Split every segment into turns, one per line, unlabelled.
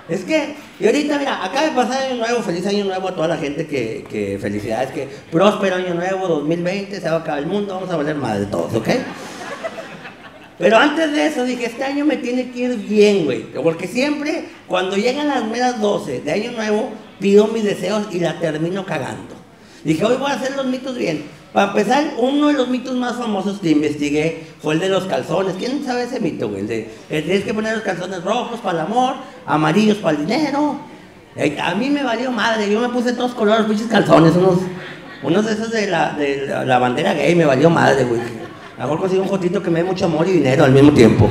Es que, y ahorita, mira, acaba de pasar año nuevo, feliz año nuevo a toda la gente que felicidades, que próspero año nuevo, 2020, se va a acabar el mundo, vamos a valer madre de todos, ¿ok? Pero antes de eso dije, este año me tiene que ir bien, güey, porque siempre, cuando llegan las meras 12 de año nuevo, pido mis deseos y la termino cagando. Dije, hoy voy a hacer los mitos bien. Para empezar, uno de los mitos más famosos que investigué fue el de los calzones. ¿Quién sabe ese mito, güey? El de que tienes que poner los calzones rojos para el amor, amarillos para el dinero. A mí me valió madre, yo me puse todos colores, pinches calzones, unos de esos de la bandera gay, me valió madre, güey. A lo mejor consigo un jotito que me dé mucho amor y dinero al mismo tiempo.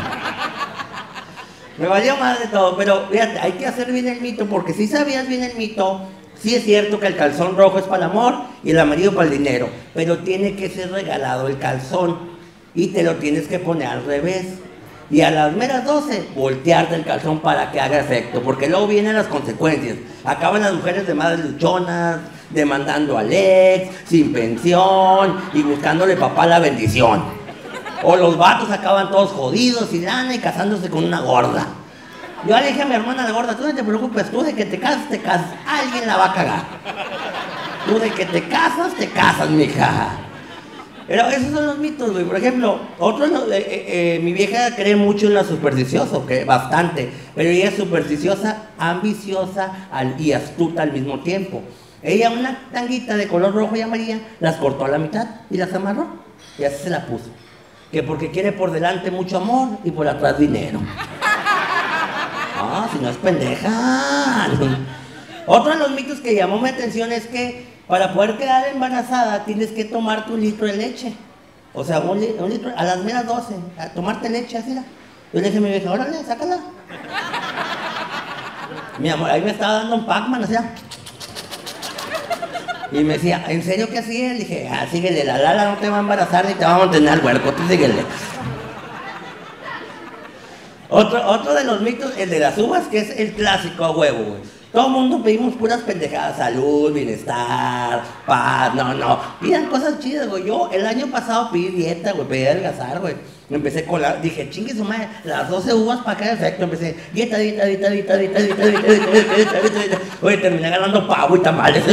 Me valió madre todo, pero fíjate, hay que hacer bien el mito, porque si sabías bien el mito, sí es cierto que el calzón rojo es para el amor y el amarillo para el dinero, pero tiene que ser regalado el calzón y te lo tienes que poner al revés. Y a las meras 12, voltearte el calzón para que haga efecto, porque luego vienen las consecuencias. Acaban las mujeres de madres luchonas, demandando al ex, sin pensión y buscándole papá la bendición. O los vatos acaban todos jodidos, sin lana y casándose con una gorda. Yo le dije a mi hermana la gorda, tú no te preocupes, tú de que te casas, alguien la va a cagar. Tú de que te casas, mija. Pero esos son los mitos, güey. Por ejemplo, mi vieja cree mucho en lo supersticioso, que bastante, pero ella es supersticiosa, ambiciosa y astuta al mismo tiempo. Ella una tanguita de color rojo y amarilla, las cortó a la mitad y las amarró, y así se la puso. Que porque quiere por delante mucho amor y por atrás dinero. No, si no es pendeja. Otro de los mitos que llamó mi atención es que para poder quedar embarazada tienes que tomarte 1 litro de leche. O sea, un litro, a las meras 12, a tomarte leche, así. Yo le dije a mi vieja, órale, sácala. Mi amor, ahí me estaba dando un Pac-Man, así. Y me decía, ¿en serio que así es? Le dije, síguele, la Lala no te va a embarazar ni te va a mantener al huerco, tú síguele. Otro de los mitos, el de las uvas, que es el clásico a huevo, güey. Todo el mundo pedimos puras pendejadas, salud, bienestar, paz, no. Pidan cosas chidas, güey. Yo el año pasado pedí dieta, güey, pedí adelgazar, güey. Empecé dije, chingue su madre, las 12 uvas para cada efecto. Empecé, dieta. Oye, terminé ganando pavo y tamales,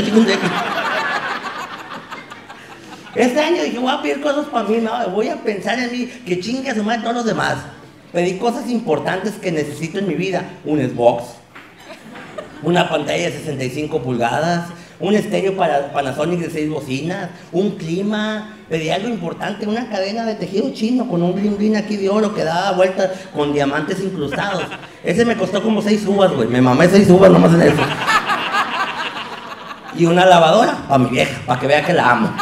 Este año dije, voy a pedir cosas para mí, no, voy a pensar en mí, que chingue su madre todos los demás. Pedí cosas importantes que necesito en mi vida, un Xbox, una pantalla de 65 pulgadas, un estéreo para Panasonic de 6 bocinas, un clima, pedí algo importante, una cadena de tejido chino con un bling bling aquí de oro que daba vueltas con diamantes incrustados. Ese me costó como 6 uvas, güey, me mamé 6 uvas nomás en eso. Y una lavadora para mi vieja, para que vea que la amo.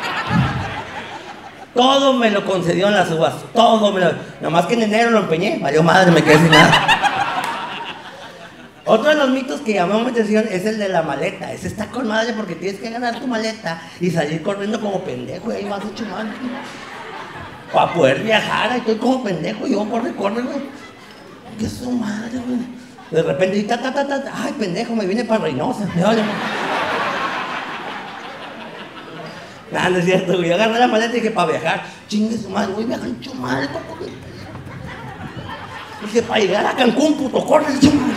Todo me lo concedió en las uvas, nomás que en enero lo empeñé, valió madre, me quedé sin nada. Otro de los mitos que llamó mi atención es el de la maleta. Ese está con madre porque tienes que ganar tu maleta y salir corriendo como pendejo y ahí vas hecho mal. Para poder viajar, ahí estoy como pendejo y yo corre, güey. ¿Qué es su madre, güey? De repente, ay, pendejo, me vine para Reynosa. No es cierto, güey. Yo agarré la maleta y dije, para viajar, chingue su madre, voy a viajar mucho mal, dije, para llegar a Cancún, puto, corre, chingada.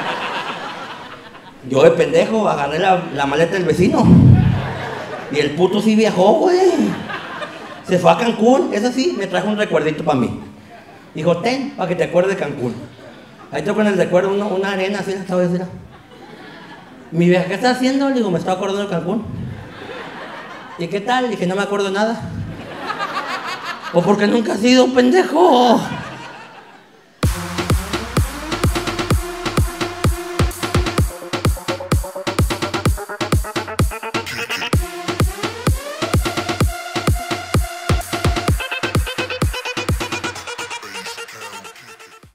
Yo de pendejo agarré la maleta del vecino. Y el puto sí viajó, güey. Se fue a Cancún, eso sí, me trajo un recuerdito para mí. Dijo, ten, para que te acuerdes de Cancún. Ahí tengo en el recuerdo una arena así, ¿sabes? Mi vieja, ¿qué estás haciendo? Le digo, me estaba acordando de Cancún. ¿Y qué tal? Le dije, no me acuerdo de nada. O porque nunca has sido un pendejo.